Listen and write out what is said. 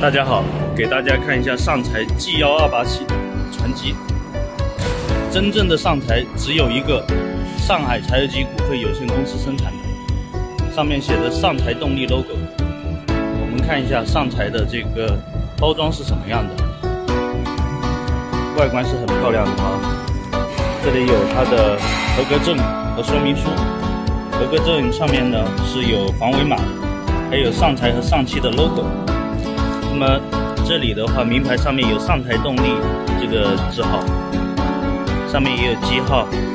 大家好，给大家看一下上财 G1287船机。真正的上财只有一个，上海柴油机股份有限公司生产的，上面写着上财动力 logo。我们看一下上财的这个包装是什么样的，外观是很漂亮的啊。这里有它的合格证和说明书，合格证上面呢是有防伪码，还有上财和上汽的 logo。那么这里的话，名牌上面有上财动力这个字号，上面也有机号，